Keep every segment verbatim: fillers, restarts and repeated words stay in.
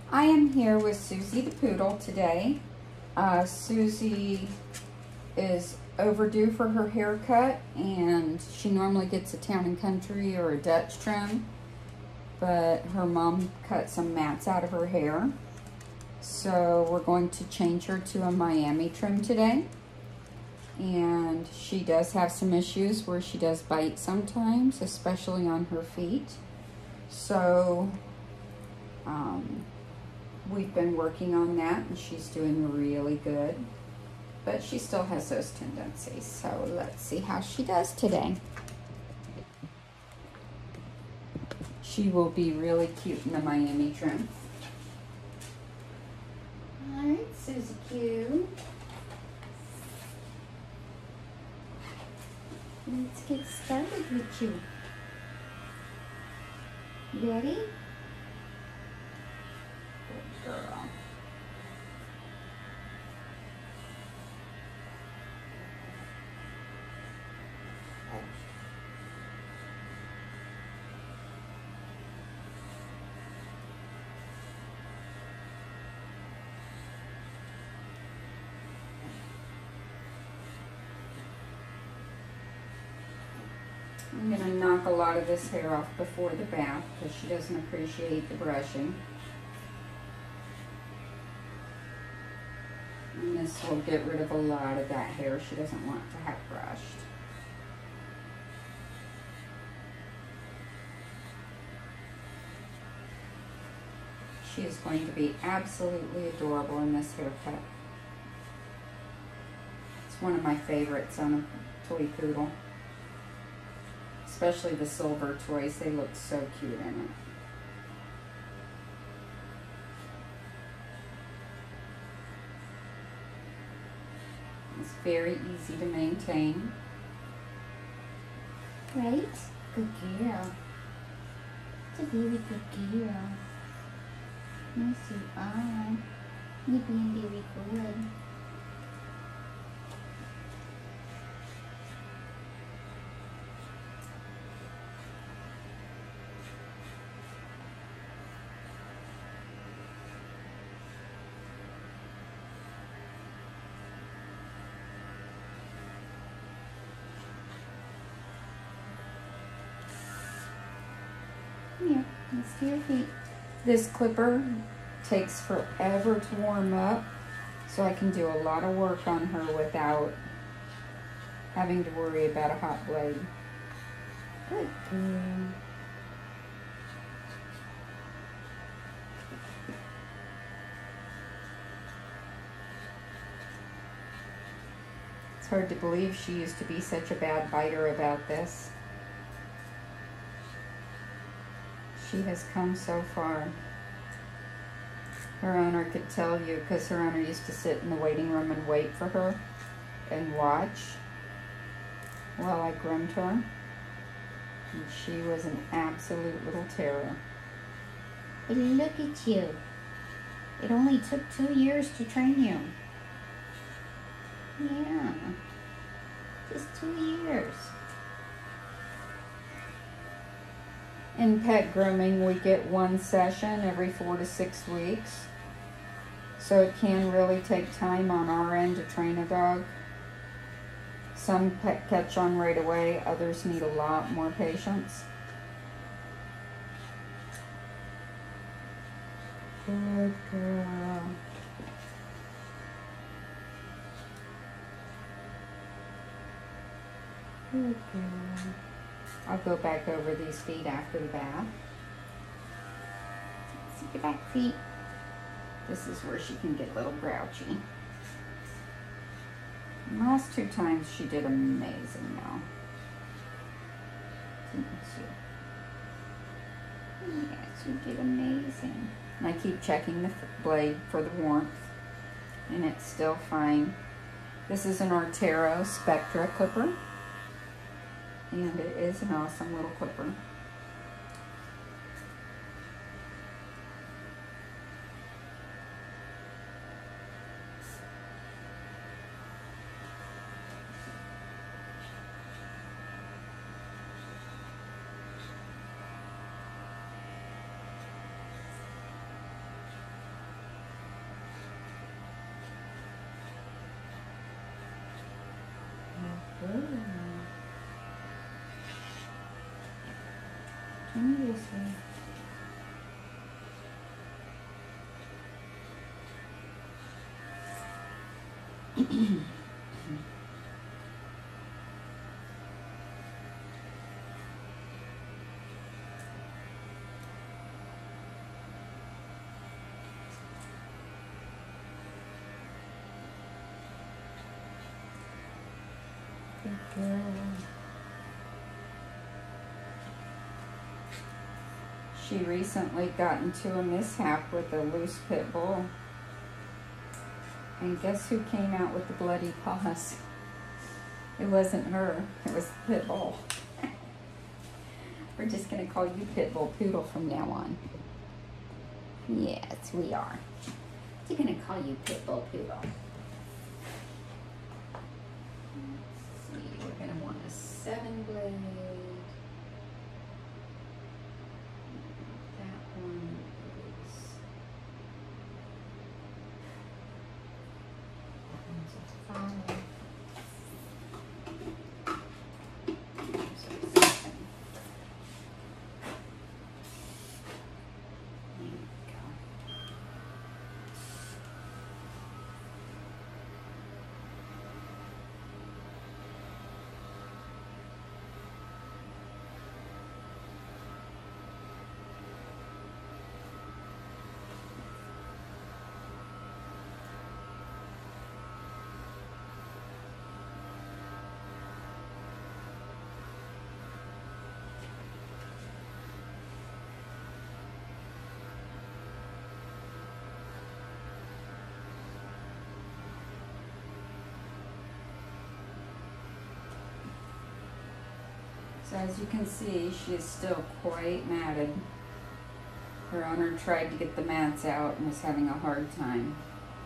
I am here with Susie the Poodle today. Uh, Susie is overdue for her haircut, and she normally gets a town and country or a Dutch trim, but her mom cut some mats out of her hair. So we're going to change her to a Miami trim today. And she does have some issues where she does bite sometimes, especially on her feet. So um, we've been working on that, and she's doing really good. But she still has those tendencies. So let's see how she does today. She will be really cute in the Miami trim. All right, Susie Q. Let's get started with you. Ready? Good girl. I'm going to knock a lot of this hair off before the bath because she doesn't appreciate the brushing. And this will get rid of a lot of that hair she doesn't want to have brushed. She is going to be absolutely adorable in this haircut. It's one of my favorites on a toy poodle. Especially the silver toys, they look so cute in it. It's very easy to maintain. Right? Good girl. It's a very good girl. Yes, you are. You're being very good. Here, let's do your feet. This clipper takes forever to warm up, so I can do a lot of work on her without having to worry about a hot blade. Good girl. It's hard to believe she used to be such a bad biter about this. She has come so far. Her owner could tell you, because her owner used to sit in the waiting room and wait for her and watch while I groomed her. And she was an absolute little terror. But look at you. It only took two years to train you. Yeah, just two years. In pet grooming, we get one session every four to six weeks. So it can really take time on our end to train a dog. Some pet catch on right away, others need a lot more patience. Good girl. Good girl. I'll go back over these feet after the bath. Let's see your back feet. This is where she can get a little grouchy. The last two times she did amazing now. Yes, you did amazing. And I keep checking the blade for the warmth, and it's still fine. This is an Ortero Spectra clipper. And it is an awesome little clipper. Come this way. Good girl. She recently got into a mishap with a loose pit bull. And guess who came out with the bloody paws? It wasn't her, it was the pit bull. We're just gonna call you Pit Bull Poodle from now on. Yes, we are. We're gonna call you Pit Bull Poodle. Let's see, we're gonna want a seven blade. That one is, that one's a five. So as you can see, she is still quite matted. Her owner tried to get the mats out and was having a hard time.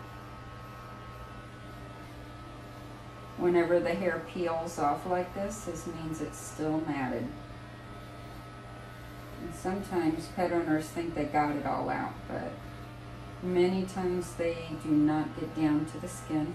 Whenever the hair peels off like this, this means it's still matted. And sometimes pet owners think they got it all out, but many times they do not get down to the skin.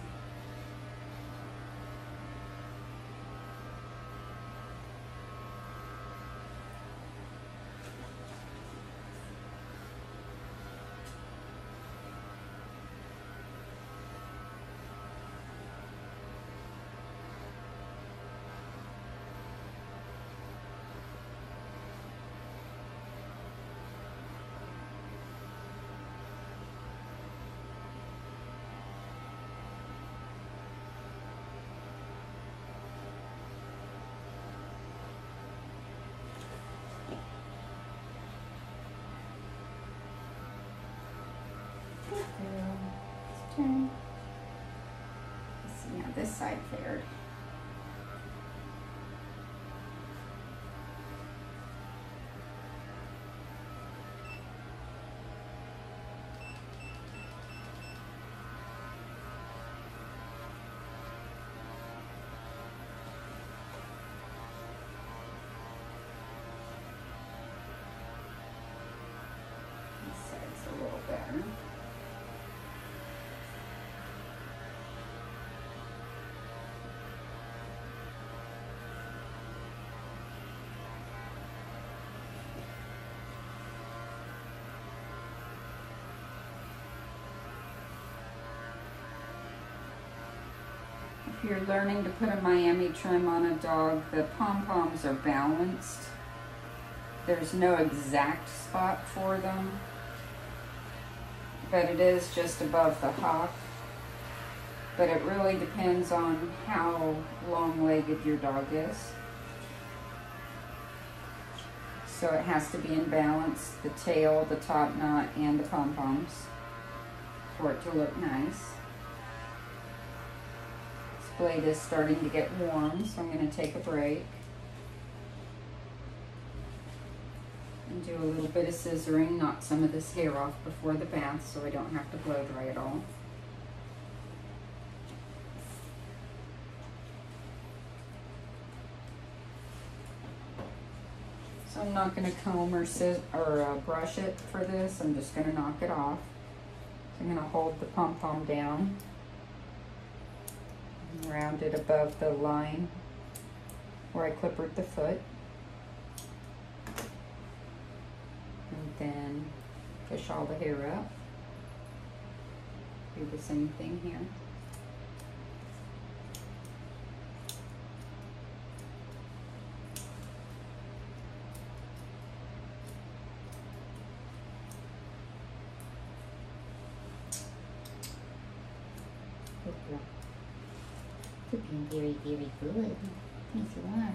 Turn. Let's see how this side fared. This side's a little better. If you're learning to put a Miami trim on a dog, the pom-poms are balanced. There's no exact spot for them, but it is just above the hock. But it really depends on how long-legged your dog is. So it has to be in balance, the tail, the top knot, and the pom-poms for it to look nice. Blade is starting to get warm, so I'm going to take a break and do a little bit of scissoring, knock some of this hair off before the bath so I don't have to blow dry it all. So I'm not going to comb or, or uh, brush it for this, I'm just going to knock it off. So I'm going to hold the pom-pom down. Round it above the line where I clippered the foot. push all the hair up. Do the same thing here. Looking very, very good. Yes, you are.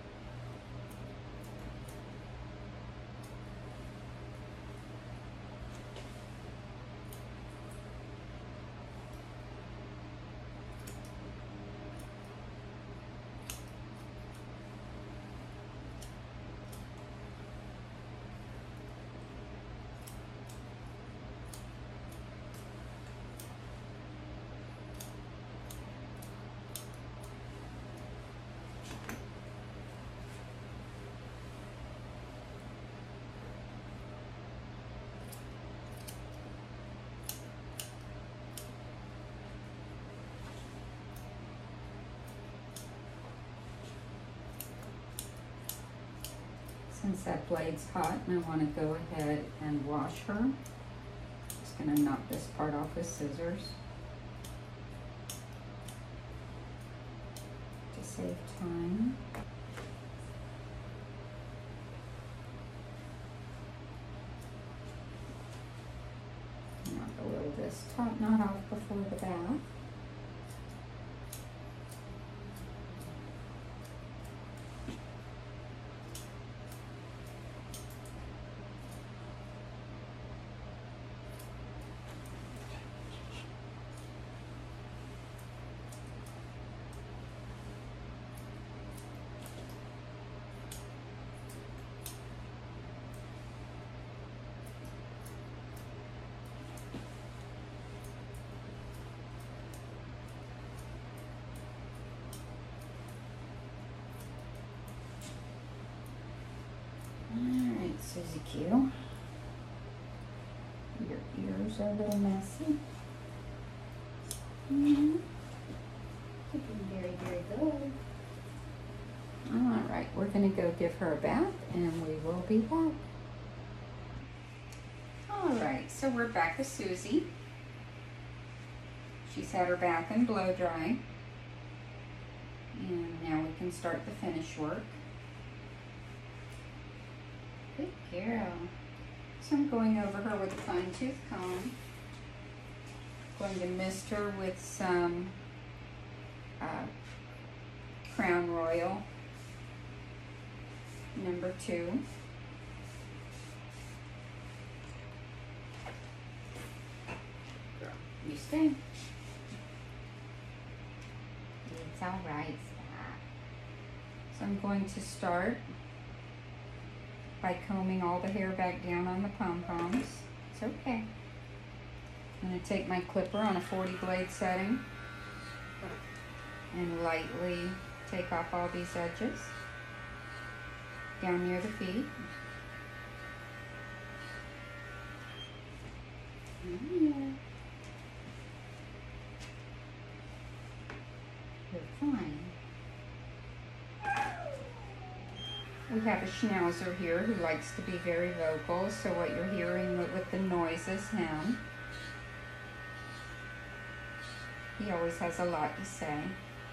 Since that blade's hot and I want to go ahead and wash her, I'm just going to knock this part off with scissors to save time. Knock a little of this top knot off before the bath. Susie Q. Your ears are a little messy. Mm-hmm. Looking very, very good. All right, we're going to go give her a bath and we will be back. All right, so we're back with Susie. She's had her bath and blow dry. And now we can start the finish work. Good girl. So I'm going over her with a fine tooth comb. Going to mist her with some uh, Crown Royal number two. Girl, you stay. It's all right, Scott. So I'm going to start by combing all the hair back down on the pom-poms. It's okay. I'm going to take my clipper on a forty blade setting and lightly take off all these edges down near the feet. Yeah. You're fine. We have a schnauzer here who likes to be very vocal, so what you're hearing with, with the noise is him. He always has a lot to say.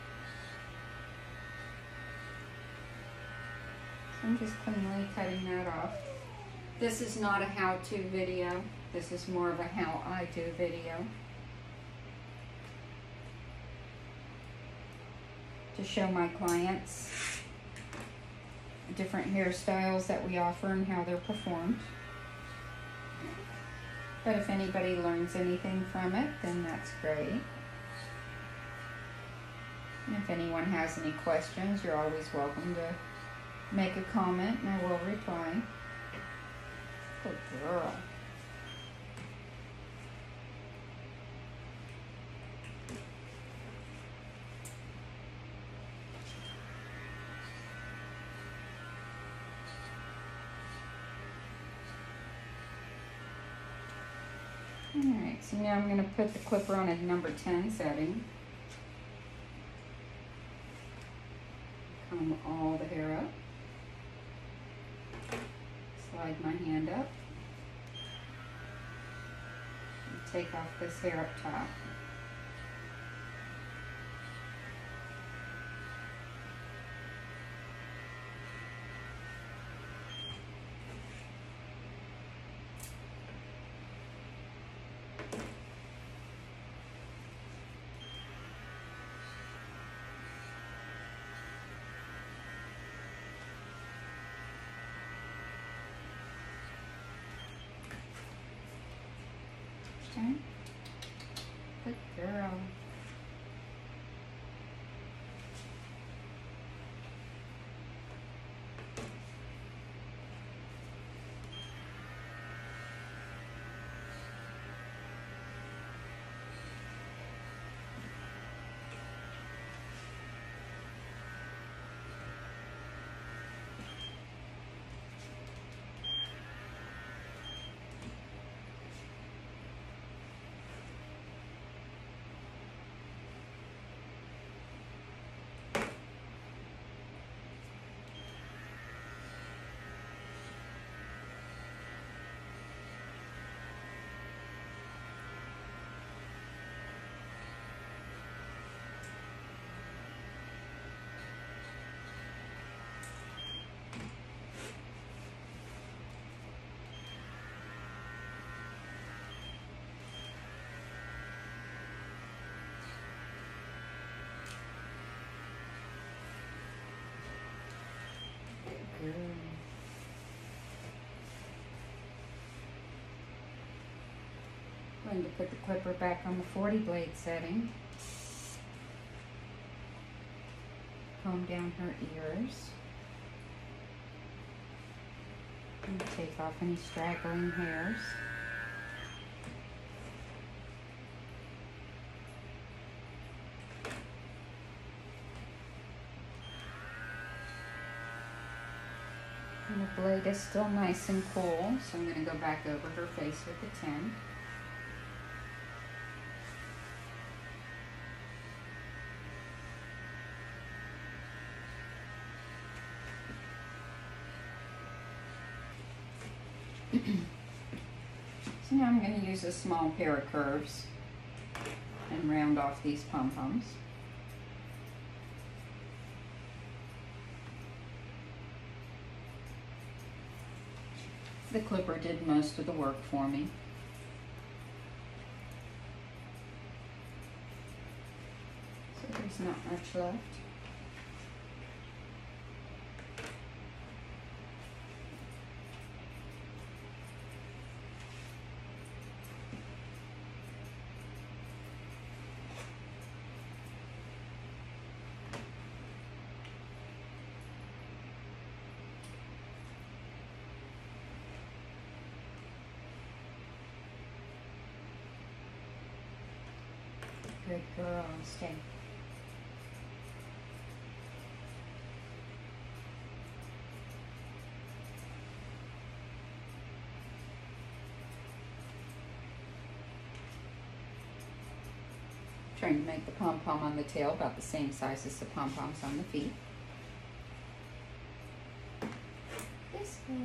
So I'm just cleanly cutting that off. This is not a how-to video. This is more of a how I do video. To show my clients different hairstyles that we offer and how they're performed. But if anybody learns anything from it, then that's great. And if anyone has any questions, you're always welcome to make a comment and I will reply. Good girl. Alright, so now I'm going to put the clipper on a number ten setting. Comb all the hair up. Slide my hand up. take off this hair up top. Okay. Good girl. Good. Going to put the clipper back on the forty blade setting. Comb down her ears. And take off any straggling hairs. And the blade is still nice and cool, so I'm going to go back over her face with the tin. So now I'm going to use a small pair of curves and round off these pom-poms. The clipper did most of the work for me. So there's not much left. Good girl, stay. Trying to make the pom-pom on the tail about the same size as the pom-poms on the feet. This way.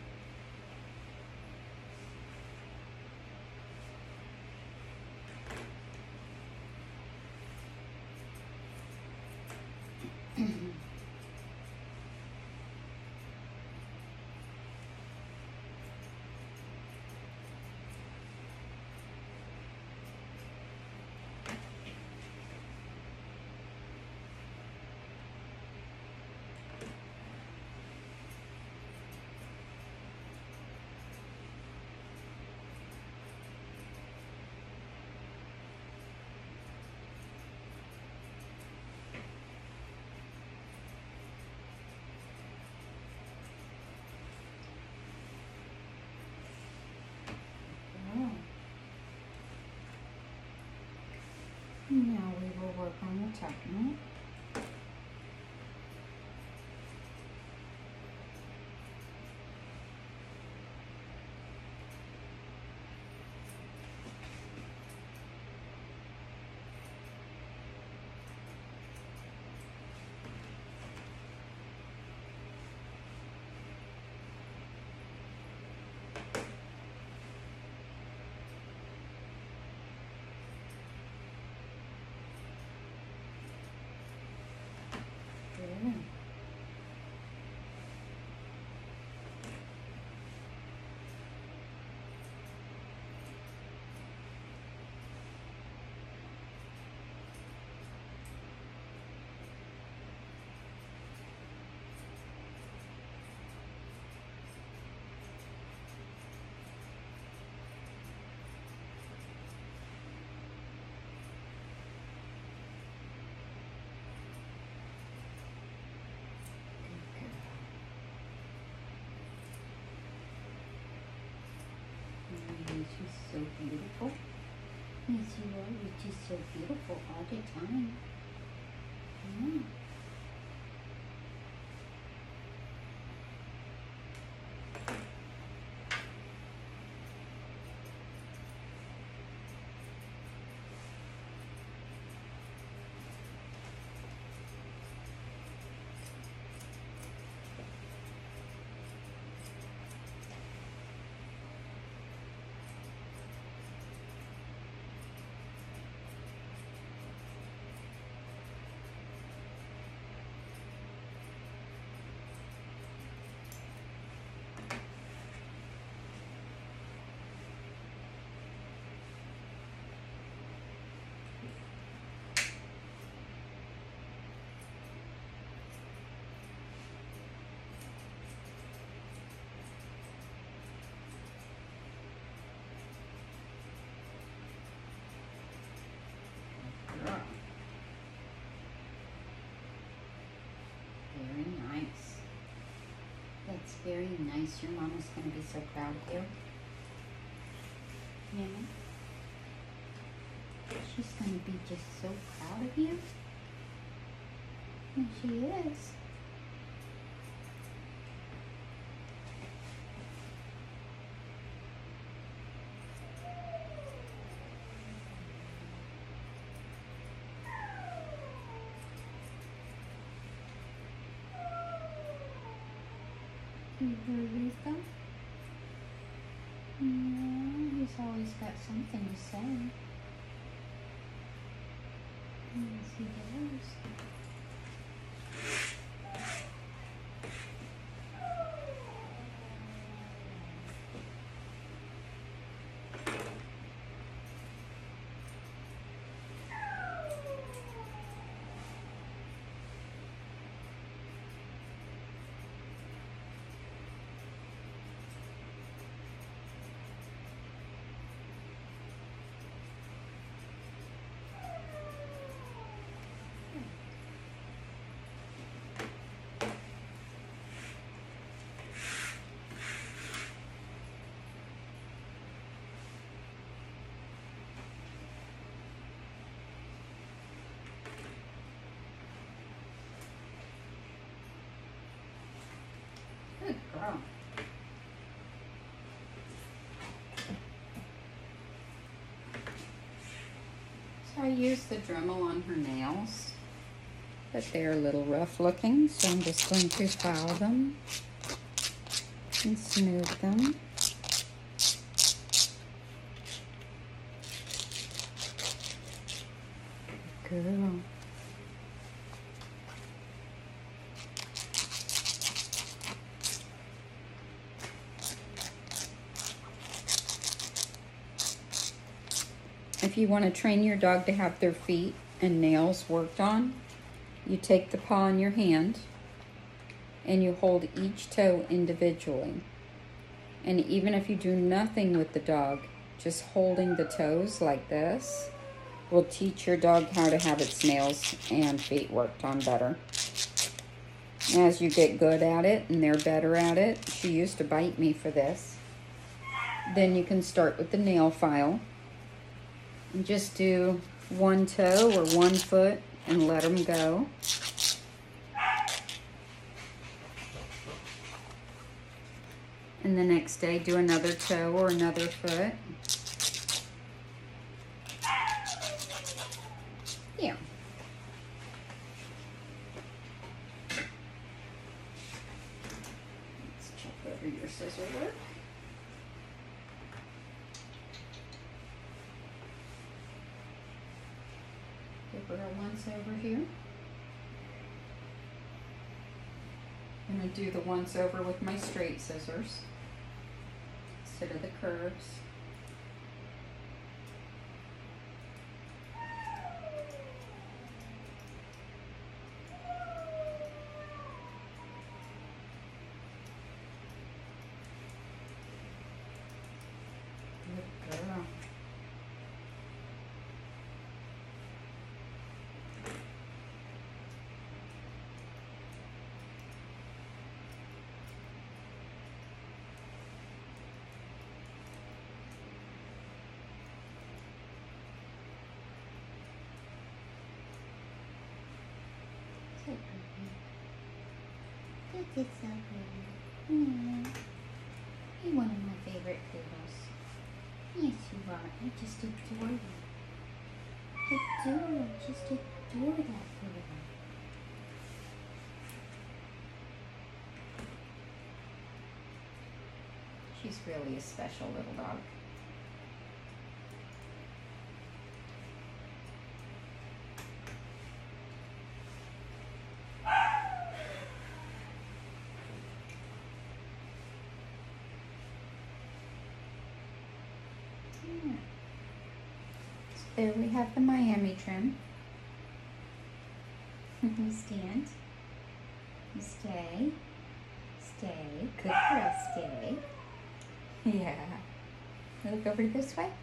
Now we will work on the top knot. she's so beautiful. Yes, you are. You're just so beautiful all the time. Yeah. Very nice. That's very nice. Your mama's going to be so proud of you. Yeah. She's going to be just so proud of you. And she is. Eureka. Yeah, he's always got something to say. Yes, he does. Good girl. So I used the Dremel on her nails, but they're a little rough looking, so I'm just going to file them and smooth them. Good girl. If you want to train your dog to have their feet and nails worked on, you take the paw in your hand and you hold each toe individually. And even if you do nothing with the dog, just holding the toes like this will teach your dog how to have its nails and feet worked on better. As you get good at it and they're better at it, she used to bite me for this, then you can start with the nail file. And just do one toe or one foot and let them go. And the next day do another toe or another foot. Yeah. Let's check over your scissor work. Give her a once over here. I'm going to do the once over with my straight scissors instead of the curves. Good girl. it's so pretty. Yeah. You're one of my favorite poodles. Yes, you are. I just adore you. Adore, just adore that poodle. She's really a special little dog. There we have the Miami trim. You stand. You stay. Stay. Good girl, stay. Yeah. Look over this way.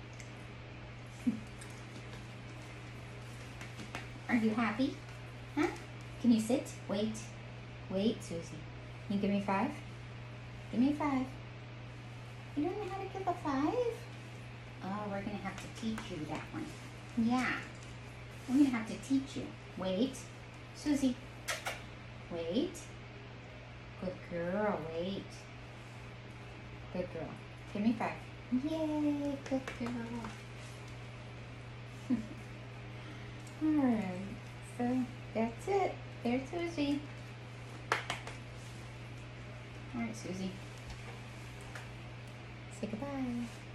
Are you happy? Huh? Can you sit? Wait. Wait, Susie. Can you give me five? Give me five. You don't know how to give a five? Oh, we're going to have to teach you that one. Yeah. We're going to have to teach you. Wait. Susie. Wait. Good girl. Wait. Good girl. Give me five. Yay. Good girl. Alright. So, that's it. There's Susie. Alright, Susie. Say goodbye.